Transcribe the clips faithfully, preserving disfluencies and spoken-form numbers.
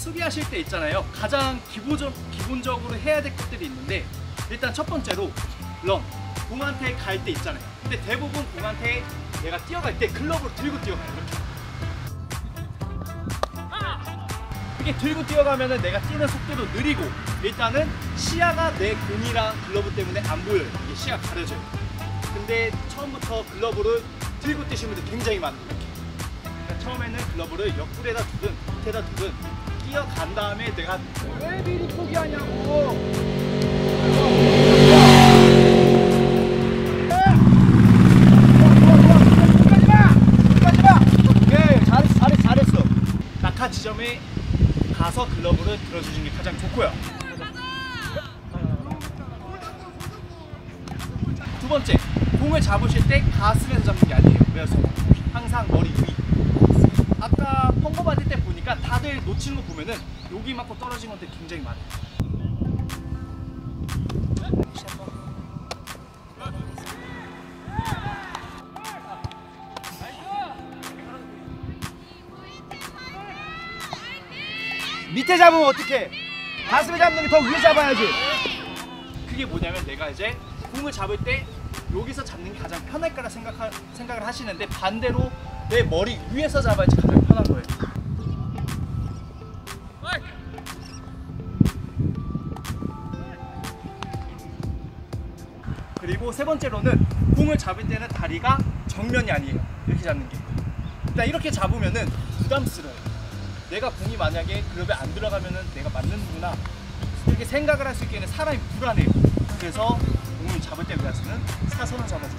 수비하실 때 있잖아요. 가장 기본적, 기본적으로 해야 될 것들이 있는데, 일단 첫 번째로 런, 공한테 갈 때 있잖아요. 근데 대부분 공한테 내가 뛰어갈 때 글러브를 들고 뛰어가요. 이렇게. 이렇게 들고 뛰어가면은 내가 뛰는 속도도 느리고, 일단은 시야가 내 공이랑 글러브 때문에 안 보여요. 이게 시야가 가려져요. 근데 처음부터 글러브를 들고 뛰시는 분들 굉장히 많아요. 이렇게. 그러니까 처음에는 글러브를 옆구리에다 두든 밑에다 두든 뛰어간 다음에 내가 왜 미리 포기하냐고. 네, 잘했어, 잘했어, 잘했어. 낙하 지점에 가서 글러브를 들어주시는 게 가장 좋고요. 두 번째, 공을 잡으실 때 가슴에서 잡는 게 아니에요. 그래서 항상 머리 위. 아까 펑거 받을 때 보니까 다들 놓치는 거 보면은 여기만큼 떨어진 것들 굉장히 많아요. 밑에 잡으면 어떡해? 가슴에 잡는 게 더 위에 잡아야지. 그게 뭐냐면 내가 이제 공을 잡을 때 여기서 잡는 게 가장 편할 거라 생각하, 생각을 하시는데, 반대로 내 머리 위에서 잡아야지 가장 편한 거예요. 그리고 세 번째로는 공을 잡을 때는 다리가 정면이 아니에요. 이렇게 잡는 게. 일단 이렇게 잡으면은 부담스러워요. 내가 공이 만약에 글러브에 안 들어가면은 내가 맞는구나 이렇게 생각을 할 수 있기에는 사람이 불안해요. 그래서 공을 잡을 때 위해서는 사선을 잡아줘요.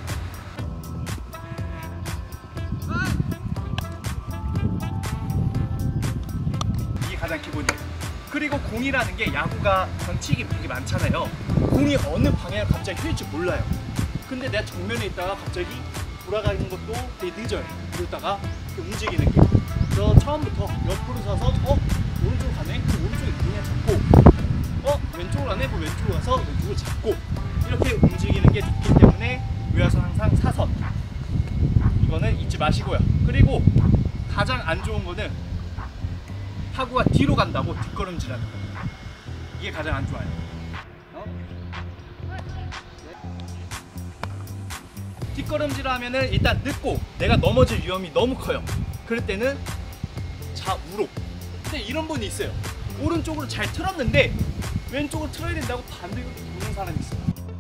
이게 가장 기본이에요. 그리고 공이라는 게 야구가 변칙이 되게 많잖아요. 공이 어느 방향으로 갑자기 휘을지 몰라요. 근데 내가 정면에 있다가 갑자기 돌아가는 것도 되게 늦어요. 그러다가 움직이는 게. 그래서 처음부터 옆으로 서서 어? 오른쪽으로 가네? 그럼 오른쪽에 그냥 잡고, 어? 왼쪽으로 가네? 그럼 왼쪽으로 가서 왼쪽을 잡고, 이렇게 움직이는 게 좋기 때문에 외야선 항상 사선. 이거는 잊지 마시고요. 그리고 가장 안 좋은 거는 타구가 뒤로 간다고 뒷걸음질하는 거예요. 이게 가장 안 좋아요. 어? 뒷걸음질 하면은 일단 늦고 내가 넘어질 위험이 너무 커요. 그럴 때는 좌우로. 근데 이런 분이 있어요. 오른쪽으로 잘 틀었는데 왼쪽으로 틀어야 된다고 반대로 도는 사람이 있어요.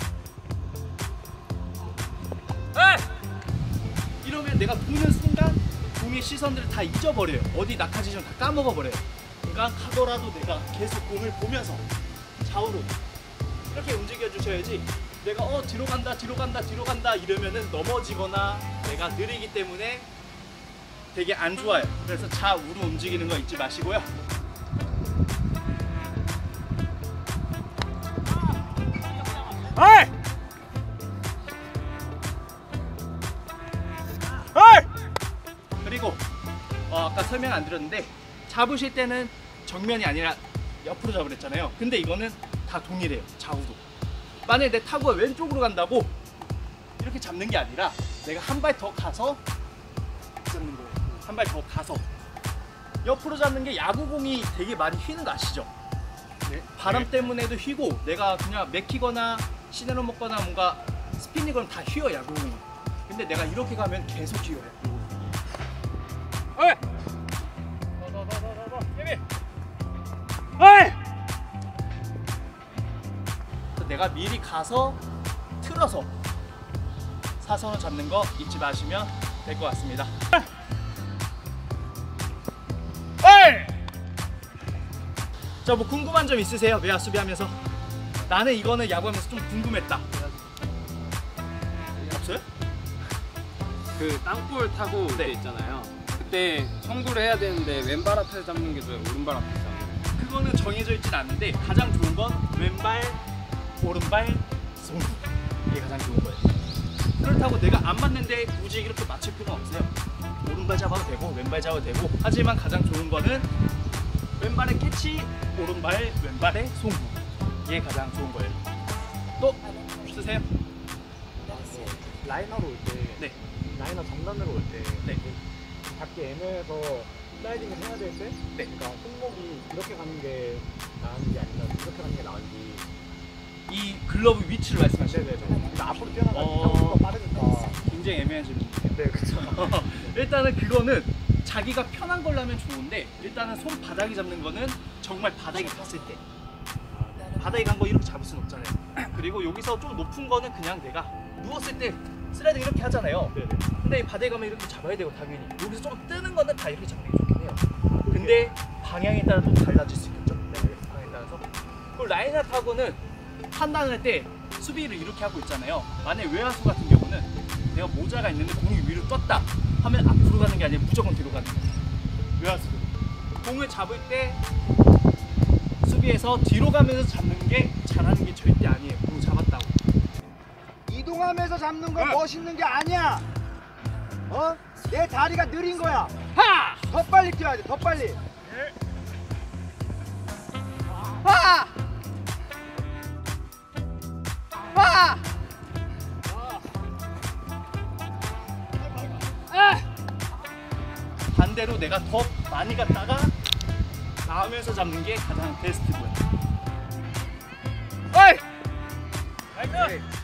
에이! 이러면 내가 보는 순간 공의 시선들을 다 잊어버려요. 어디 낙하지점 다 까먹어버려요. 그러니까 하더라도 내가 계속 공을 보면서 좌우로 이렇게 움직여 주셔야지, 내가 어 뒤로 간다 뒤로 간다 뒤로 간다 이러면은 넘어지거나 내가 느리기 때문에 되게 안 좋아요. 그래서 좌우로 움직이는 거 잊지 마시고요. 어이! 어이! 그리고 어, 아까 설명 안 드렸는데 잡으실 때는 정면이 아니라 옆으로 잡으랬잖아요. 근데 이거는 다 동일해요. 좌우로. 만약에 내 타구가 왼쪽으로 간다고 이렇게 잡는 게 아니라 내가 한 발 더 가서 잡는 거예요. 한 발 더 가서. 옆으로 잡는 게 야구공이 되게 많이 휘는 거 아시죠? 네. 바람 때문에도 휘고 내가 그냥 맥히거나 시내로 먹거나 뭔가 스피니건 다 휘어 야구공이. 근데 내가 이렇게 가면 계속 휘어요. 어이! 더더더더더 예비! 어이! 내가 미리 가서 틀어서 사선을 잡는 거 잊지 마시면 될 것 같습니다. 자, 뭐 궁금한 점 있으세요? 외야 수비하면서? 나는 이거는 야구하면서 좀 궁금했다. 없어요? 그 땅볼 타고 올 때 있잖아요. 그때 청구를 해야 되는데 왼발 앞에서 잡는 게 좋아요? 오른발 앞에서 잡는 게? 그거는 정해져 있진 않는데 가장 좋은 건 왼발, 오른발, 송구. 이게 가장 좋은 거예요. 그렇다고 내가 안 맞는데 굳이 이렇게 맞출 필요는 없어요. 오른발 잡아도 되고 왼발 잡아도 되고. 하지만 가장 좋은 거는 왼발의 캐치, 오른발, 왼발의 송구. 이게 가장 좋은 거예요. 또 쓰세요. 라이너로 올 때, 네. 라이너 정면으로 올 때, 네. 잡기 애매해서 슬라이딩을 해야 될 때, 네. 그러니까 손목이 이렇게 가는 게 나은지 아니면 이렇게 가는 게 나은지. 이 글러브 위치를 말씀하시는 네네네. 거죠? 그러니까 앞으로 뛰어나가면 어. 생각보다 빠르니까. 굉장히 애매한 질문이에요. 네, 그렇죠. 일단은 그거는 자기가 편한 걸로 하면 좋은데 일단은 손바닥이 잡는 거는 정말 바닥에 갔을 때 바닥에 간 거 이렇게 잡을 수는 없잖아요. 그리고 여기서 좀 높은 거는 그냥 내가 누웠을 때 슬라이딩 이렇게 하잖아요. 네네. 근데 이 바닥에 가면 이렇게 잡아야 되고 당연히 여기서 좀 뜨는 거는 다 이렇게 잡는 게 좋긴 해요. 근데 방향에 따라 또 달라질 수 있겠죠. 네, 방향에 따라서. 그리고 라인아웃하고는 판단할 때 수비를 이렇게 하고 있잖아요. 만약에 외야수 같은 경우는 내가 모자가 있는데 공이 위로 떴다 하면 앞으로 가는 게 아니라 무조건 뒤로 가는 거예요. 외야수는 공을 잡을 때 수비에서 뒤로 가면서 잡는 게 잘하는 게 절대 아니에요. 공 잡았다고. 이동하면서 잡는 건 멋있는 게 아니야. 어? 내 다리가 느린 거야. 하! 더 빨리 뛰어야 돼. 더 빨리. 하! 하! 반대로 내가 더 많이 갔다가 나오면서 잡는 게 가장 베스트고요. 어이! 나이스!